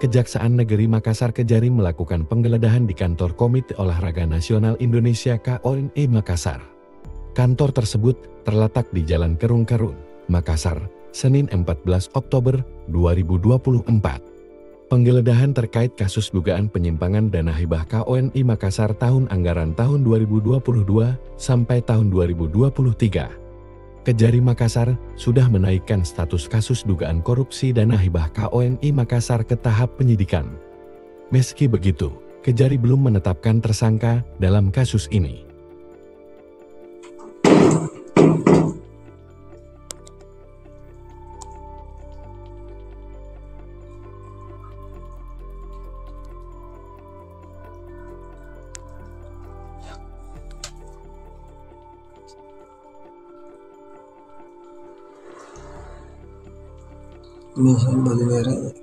Kejaksaan Negeri Makassar Kejari melakukan penggeledahan di kantor Komite Olahraga Nasional Indonesia KONI Makassar. Kantor tersebut terletak di Jalan Kerung-Kerung, Makassar, Senin 14 Oktober 2024. Penggeledahan terkait kasus dugaan penyimpangan dana hibah KONI Makassar tahun anggaran tahun 2022 sampai tahun 2023. Kejari Makassar sudah menaikkan status kasus dugaan korupsi dana hibah KONI Makassar ke tahap penyidikan. Meski begitu, Kejari belum menetapkan tersangka dalam kasus ini. Ini baju merah.